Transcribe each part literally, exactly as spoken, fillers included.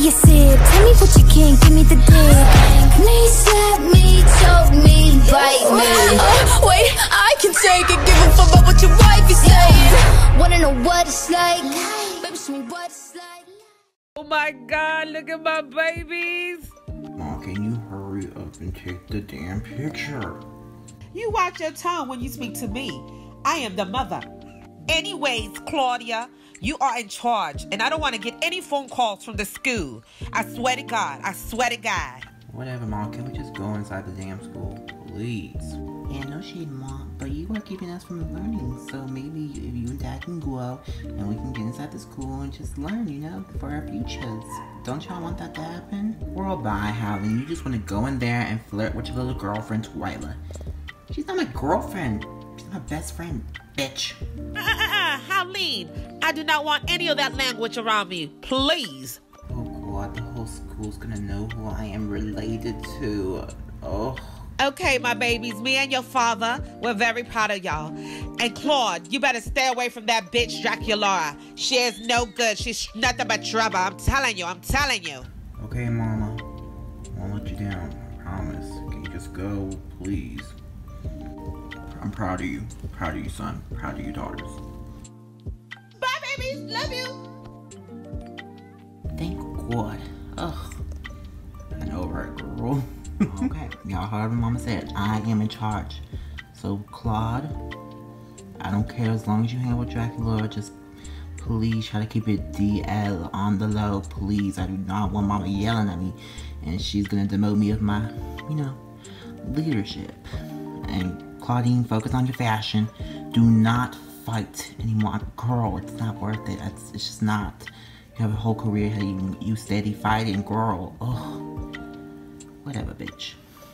kiss it. Tell me what you can, give me the dick. Please slap me, choke me, bite me. uh, Wait, I can take it. Give a fuck about what your wife is saying. Wanna know what it's like? Baby, show me what it's like. Oh my God, look at my babies. Mom, can you hurry up and take the damn picture? You watch your tone when you speak to me. I am the mother. Anyways, Claudia, you are in charge, and I don't want to get any phone calls from the school. I swear to God. I swear to God. Whatever, Mom. Can we just go inside the damn school, please? Yeah, no shade, Mom. But you are keeping us from learning. So maybe if you and Dad can go out and we can get inside the school and just learn, you know, for our futures. Don't y'all want that to happen? Well, bye, Howlin'. You just want to go in there and flirt with your little girlfriend, Twyla. She's not my girlfriend. She's my best friend, bitch. Uh-uh-uh, Howleen, I do not want any of that language around me. Please. Oh, God, the whole school's gonna know who I am related to. Oh. Okay, my babies, me and your father, we're very proud of y'all. And Claude, you better stay away from that bitch Dracula. She is no good. She's nothing but trouble. I'm telling you, I'm telling you. Okay, Mama. I won't let you down. I promise. Can you just go, please? I'm proud of you. Proud of you, son. Proud of you, daughters. Bye, babies. Love you. Thank God. Ugh. I know, right, girl? Okay. Y'all heard what Mama said. I am in charge. So, Claude, I don't care as long as you hang with Dracula. Just please try to keep it D L on the low. Please. I do not want Mama yelling at me. And she's going to demote me of my, you know, leadership. And Claudine, focus on your fashion. Do not fight anymore. Girl, it's not worth it. It's, it's just not. You have a whole career ahead of you. You steady fighting, girl. Ugh. Whatever, bitch.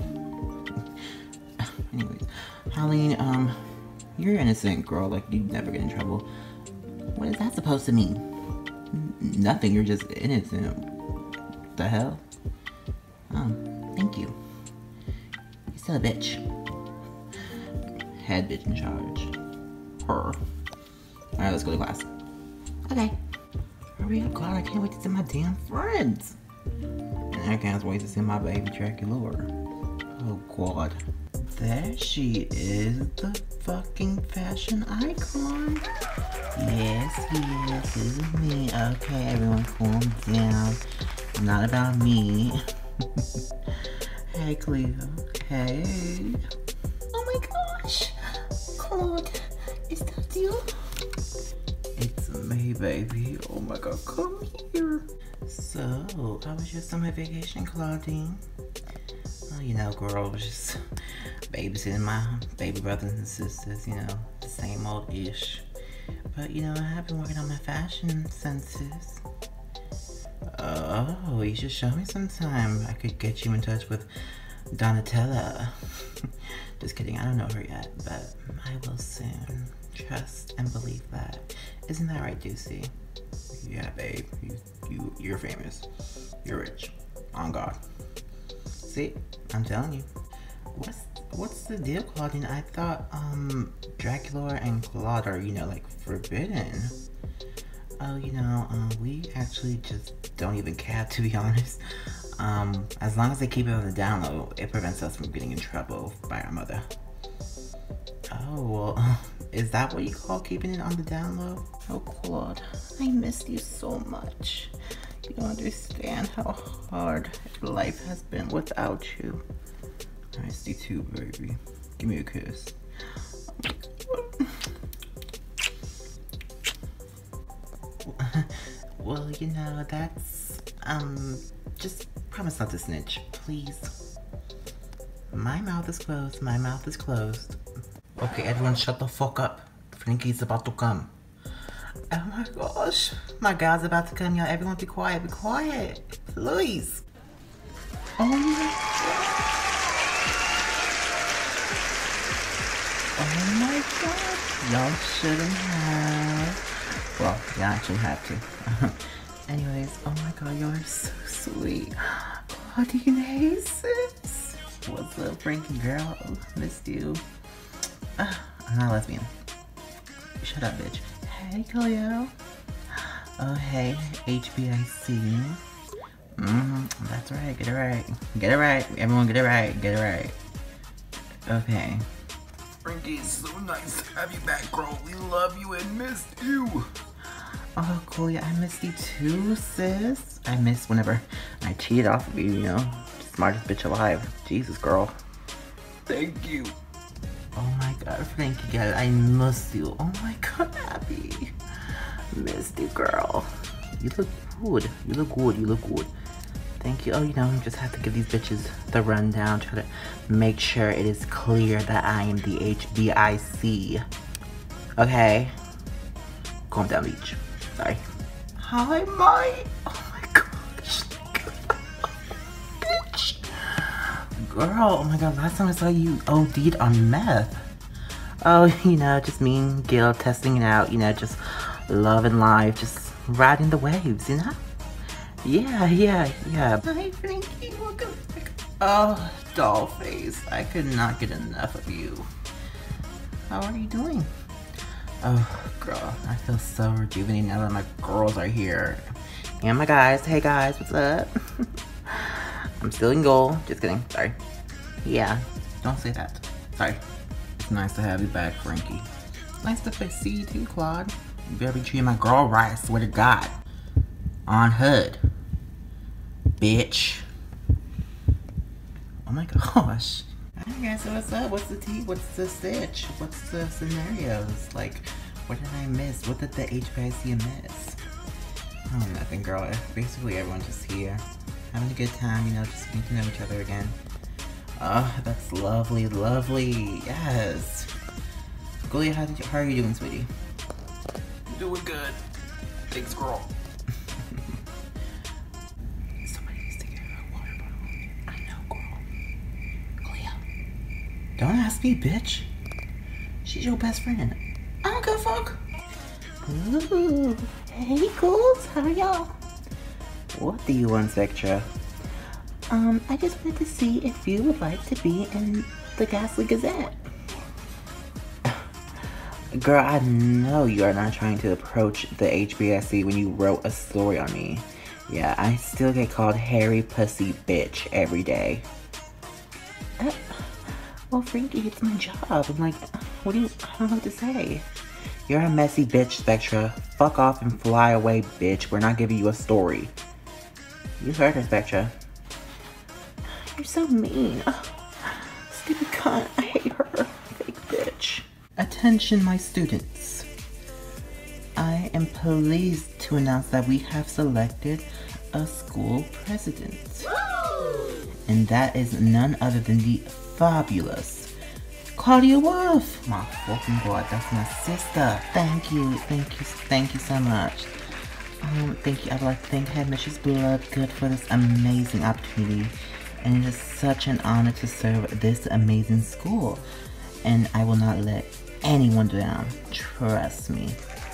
Anyways, Howleen, um, you're innocent, girl. Like, you'd never get in trouble. What is that supposed to mean? N nothing. You're just innocent. The hell? Oh, thank you. You're still a bitch. Head bitch in charge. Her. Alright, let's go to class. Okay. Hurry up, Clara. I can't wait to see my damn friends. And I can't wait to see my baby Dracula. Oh, God. There she is, the fucking fashion icon. Yes, yes, this is me. Okay, everyone, calm down. Not about me. Hey, Cleo. Hey. Oh my gosh. Claude, is that you? It's me, baby. Oh my God, come here. So, how was your summer vacation, Claudine? Oh, you know, girl, was just babysitting my baby brothers and sisters, you know, the same old ish. But, you know, I have been working on my fashion senses. Oh, you should show me sometime. I could get you in touch with Donatella. Just kidding, I don't know her yet, but I will soon. Trust and believe that. Isn't that right, Juicy? Yeah, babe. You, you, you're famous. You're rich. On God. See? I'm telling you. What's what's the deal, Claudine? I thought um Dracula and Claude are, you know, like forbidden. Oh, you know, um, we actually just don't even care, to be honest. Um, as long as they keep it on the down low, it prevents us from getting in trouble by our mother. Oh, well, is that what you call keeping it on the down low? Oh, Claude, I miss you so much. You don't understand how hard life has been without you. I see too, baby. Give me a kiss. Well, you know, that's, um, just promise not to snitch, please. My mouth is closed, my mouth is closed. Okay, everyone shut the fuck up. Franky's about to come. Oh my gosh, my God's about to come, y'all. Everyone be quiet, be quiet, please. Oh my God. Oh my God. Y'all shouldn't have. Well, you actually have to. Anyways, oh my God, you're so sweet. Claudine, hey sis. What's up, Frankie girl? Missed you. Uh, I'm not a lesbian. Shut up, bitch. Hey, Cleo. Oh, hey, H B I C. Mm-hmm. That's right. Get it right. Get it right. Everyone get it right. Get it right. Okay. Frankie, it's so nice to have you back, girl. We love you and missed you. Oh, cool. Yeah, I missed you too, sis. I missed whenever I cheated off of you, you know. Smartest bitch alive. Jesus, girl. Thank you. Oh my god, Frankie, God, I missed you. Oh my god, Abby. Missed you, girl. You look good. You look good. You look good. Thank you. Oh, you know, you just have to give these bitches the rundown. Try to make sure it is clear that I am the H B I C. Okay. Calm down, Beach. Sorry. Hi, Mike. Oh my gosh. Bitch. Girl, oh my god, last time I saw you O D'd on meth. Oh, you know, just me and Gil testing it out, you know, just loving life, just riding the waves, you know? Yeah, yeah, yeah. Hi, Frankie, welcome back. Oh, doll face, I could not get enough of you. How are you doing? Oh, girl, I feel so rejuvenated now that my girls are here. And my guys, hey guys, what's up? I'm still in goal, just kidding, sorry. Yeah, don't say that, sorry. It's nice to have you back, Frankie. Nice to see you too, Claude. You better be treating my girl right, I swear to God. On hood. Bitch. Oh my gosh. Okay, so what's up? What's the tea? What's the stitch? What's the scenarios? Like, what did I miss? What did the H B I C miss? Oh, nothing, girl. Basically, everyone's just here. Having a good time, you know, just getting to know each other again. Oh, that's lovely, lovely. Yes. Gulia, how, did you, how are you doing, sweetie? Doing good. Thanks, girl. Somebody needs to get her a water bottle. I know, girl. Gulia. Don't ask me, bitch. She's your best friend. I don't give a fuck. Ooh. Hey, ghouls. How are y'all? What do you want, Spectra? Um, I just wanted to see if you would like to be in the Ghastly Gazette. Girl, I know you are not trying to approach the H B I C when you wrote a story on me. Yeah, I still get called hairy pussy bitch every day. Uh, well, Frankie, it's my job. I'm like, what do you, I don't know what to say. You're a messy bitch, Spectra. Fuck off and fly away, bitch. We're not giving you a story. You heard her, Spectra. You're so mean. Oh, stupid cunt. I hate her. Fake bitch. Attention, my students. I am pleased to announce that we have selected a school president. And that is none other than the fabulous Claudia Wolf. My fucking god, that's my sister. Thank you, thank you, thank you so much. Um, thank you. I would like to thank Head Mistress Bloodgood for this amazing opportunity. And it is such an honor to serve this amazing school. And I will not let anyone down. Trust me.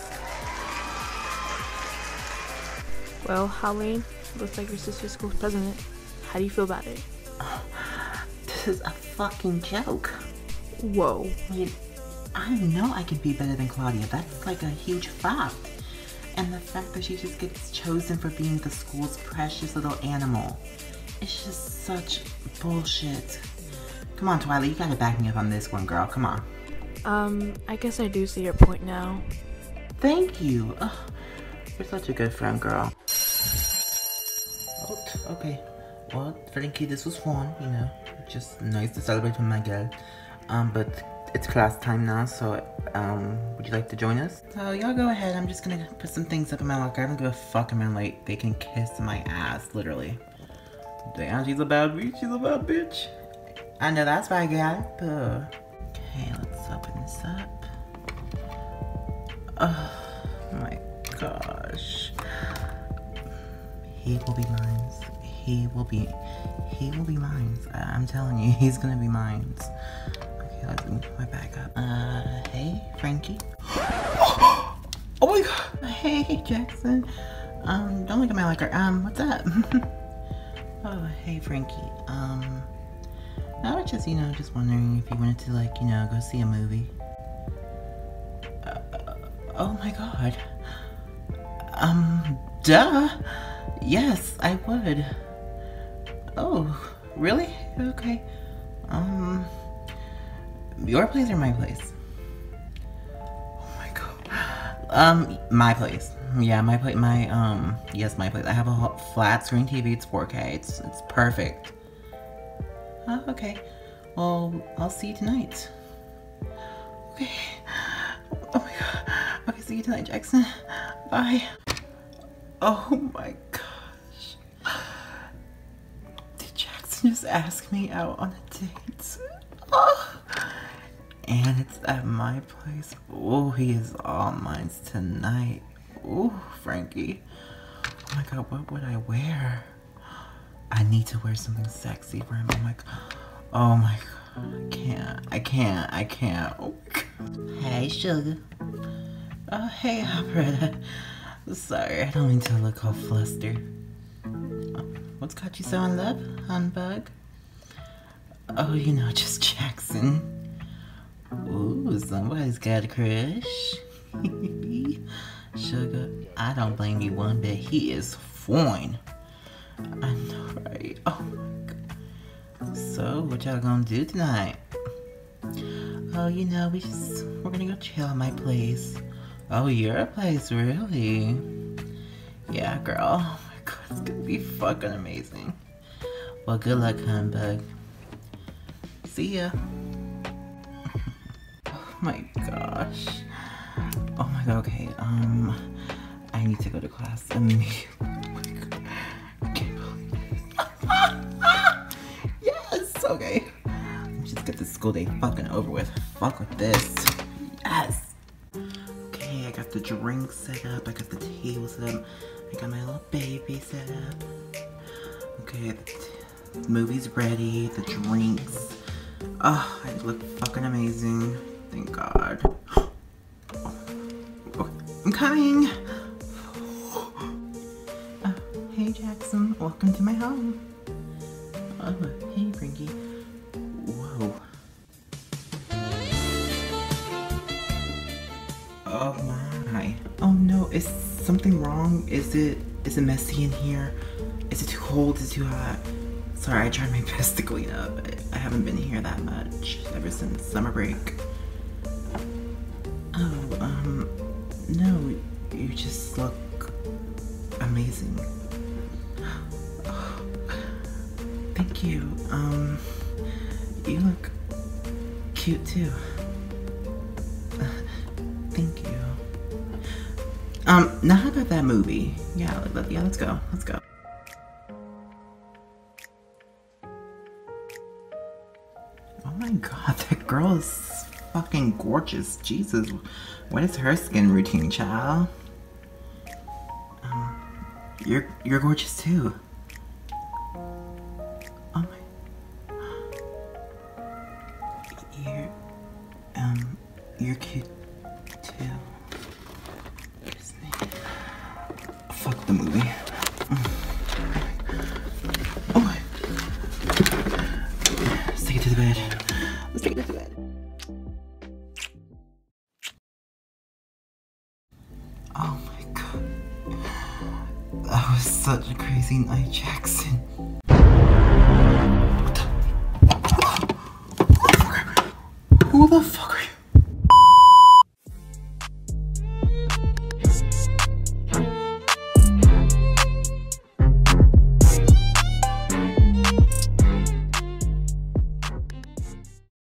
Well, Holly, looks like your sister's school president. How do you feel about it? This is a fucking joke. Whoa. I mean, I know I can be better than Claudia. That's like a huge fact. And the fact that she just gets chosen for being the school's precious little animal. It's just such bullshit. Come on, Twilight, you gotta back me up on this one, girl. Come on. Um, I guess I do see your point now. Thank you. Ugh, you're such a good friend, girl. Oh, okay. Well, Frankie, this was fun, you know. Just nice to celebrate with my girl. Um, but it's class time now, so, um, would you like to join us? So, y'all go ahead. I'm just gonna put some things up in my locker. I don't give a fuck. I'm in late. They can kiss my ass, literally. Damn, she's a bad bitch. She's a bad bitch. I know that's why I got it. Uh, okay, let's open this up. Oh my gosh. He will be mine. He will be. He will be mine. I'm telling you, he's gonna be mine. Okay, let's move my bag up. Uh, hey, Frankie. Oh my god. Hey, Jackson. Um, don't look at my locker. Um, what's up? Oh, hey, Frankie. Um, I was just, you know, just wondering if you wanted to, like, you know, go see a movie. Uh, oh my god. Um, duh. Yes, I would. Oh, really? Okay. Um, your place or my place? Oh my god. Um, my place. Yeah, my place. My um, yes, my place. I have a flat screen T V. It's four K. It's it's perfect. Oh, okay. Well, I'll see you tonight. Okay. Oh my god. Okay, see you tonight, Jackson. Bye. Oh my gosh. Did Jackson just ask me out on a date? Oh. And it's at my place. Oh, he is all mine tonight. Oh, Frankie. Oh my god, what would I wear? I need to wear something sexy for him. Oh my god. Oh my god. I can't. I can't. I can't. Oh my god. Hey, sugar. Oh, hey, Alberta. Sorry, I don't mean to look all flustered. Oh, what's got you so in love, humbug? Oh, you know, just Jackson. Ooh, somebody's got a crush. Sugar, I don't blame you one bit. He is fine. I know, right? Oh my god. So, what y'all gonna do tonight? Oh, you know, we just, we're gonna go chill at my place. Oh, your place, really? Yeah, girl. Oh my god, it's gonna be fucking amazing. Well, good luck, humbug. See ya. Oh my gosh. Oh my god, okay, um, I need to go to class immediately. Oh my god. I can't believe this. Yes, okay. Let's just get this school day fucking over with. Fuck with this. Yes. Okay, I got the drink set up. I got the table set up. I got my little baby set up. Okay, the movie's ready. The drinks. Oh, I look fucking amazing. Thank God. I'm coming. Oh, hey Jackson, welcome to my home. Oh, hey Frankie. Whoa. Oh my. Oh no, is something wrong? Is it is it messy in here? Is it too cold? Is it too hot? Sorry, I tried my best to clean up. I haven't been here that much ever since summer break. Oh, um, no, you just look amazing. Oh, thank you. Um, you look cute too. Uh, thank you. Um, now how about that movie? Yeah, let, yeah, let's go. Let's go. Oh my god, that girl is fucking gorgeous. Jesus, what is her skin routine, child? Um, you're you're gorgeous too. Oh my, you're um you're cute too. Excuse me. Fuck the movie. Oh my. Let's take it to the bed. Let's take it to the bed. Oh my god. That was such a crazy night, Jackson. What the? Who the fuck